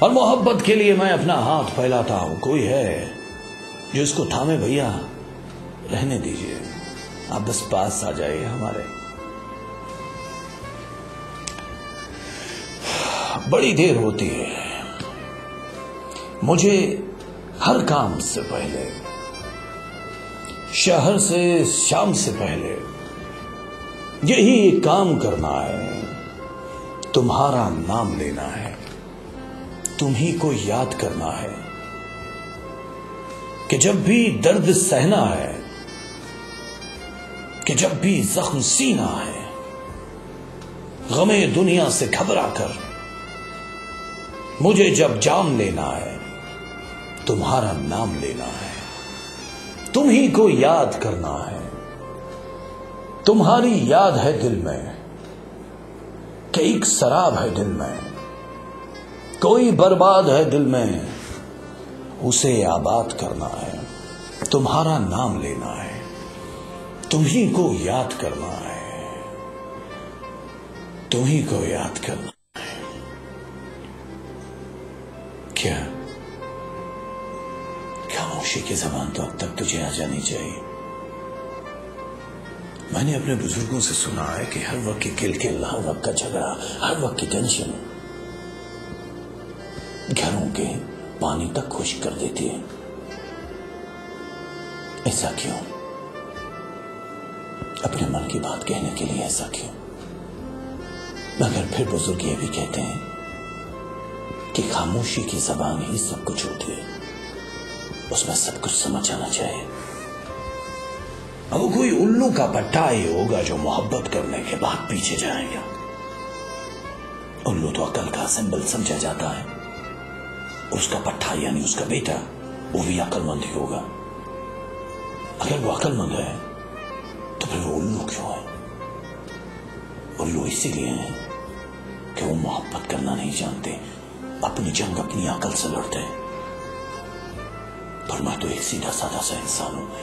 और मोहब्बत के लिए मैं अपना हाथ फैलाता हूं। कोई है जो इसको थामे? भैया रहने दीजिए, आप बस पास आ जाइए हमारे। बड़ी देर होती है, मुझे हर काम से पहले, शहर से शाम से पहले यही काम करना है, तुम्हारा नाम लेना है, तुम ही को याद करना है कि जब भी दर्द सहना है, कि जब भी जख्म सीना है, गमे दुनिया से घबरा कर मुझे जब जाम लेना है, तुम्हारा नाम लेना है, तुम ही को याद करना है। तुम्हारी याद है दिल में कि एक शराब है दिल में, कोई बर्बाद है दिल में, उसे आबाद करना है, तुम्हारा नाम लेना है, तुम ही को याद करना है, तुम ही को याद करना है। क्या खामोशी की ज़बान तो अब तक तुझे आ जानी चाहिए। मैंने अपने बुजुर्गों से सुना है कि हर वक्त की किलकिल, हर वक्त का झगड़ा, हर वक्त की टेंशन घरों के पानी तक खुश्क कर देती है। ऐसा क्यों? अपने मन की बात कहने के लिए ऐसा क्यों? मगर फिर बुजुर्ग ये भी कहते हैं कि खामोशी की ज़बान ही सब कुछ होती है, उसमें सब कुछ समझ आना चाहिए। अब वो कोई उल्लू का पट्टा ही होगा जो मोहब्बत करने के बाद पीछे जाएगा। उल्लू तो अकल का सिंबल समझा जाता है, उसका पट्टा यानी उसका बेटा वो भी अकलमंद ही होगा। अगर वो अकलमंद है तो फिर वो उल्लू क्यों है? उल्लू इसीलिए है कि वो मोहब्बत करना नहीं जानते, अपनी जंग अपनी अकल से लड़ते हैं। पर मैं तो एक सीधा साधा सा इंसान हूं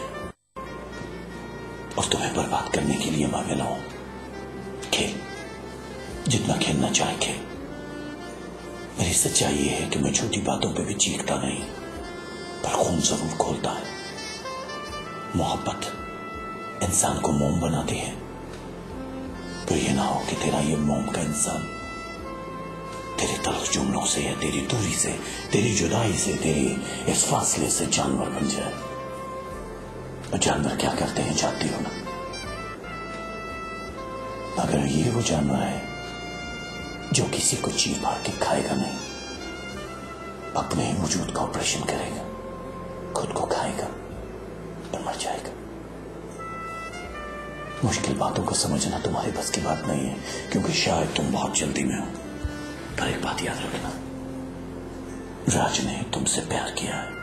और तुम्हें बर्बाद करने के लिए मैं मिला हूं। खेल, जितना खेलना चाहे खेल। मेरी सच्चाई ये है कि मैं छोटी बातों पे भी चीखता नहीं, पर खून जरूर खोलता है। मोहब्बत इंसान को मोम बनाती है, तो ये ना हो कि तेरा ये मोम का इंसान तेरे तल्ख जुमलों से या तेरी दूरी से, तेरी जुदाई से, तेरी इस फासले से जानवर बन जाए। और जानवर क्या करते हैं जानती हो ना? अगर ये वो जानवर है जो किसी को चीर मार के खाएगा नहीं, अपने ही वजूद का ऑपरेशन करेगा, खुद को खाएगा और मर जाएगा। मुश्किल बातों को समझना तुम्हारे बस की बात नहीं है, क्योंकि शायद तुम बहुत जल्दी में हो। पर एक बात याद रखना, राज ने तुमसे प्यार किया है।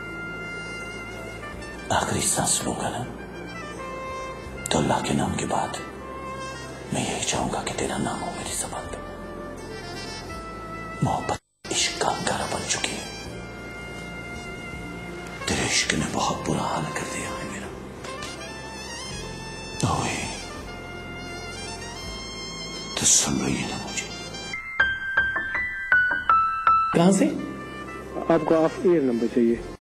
आखिरी सांस लूंगा ना तो अल्लाह के नाम के बाद मैं यही चाहूंगा कि तेरा नाम हो मेरी ज़बान पे। मोहब्बत इश्क का अंगारा बन चुकी है, तेरे इश्क ने बहुत बुरा हाल कर दिया है मेरा। ओए तो सुन रही है ना मुझे? कहां से? आपको ऑफ एयर नंबर चाहिए।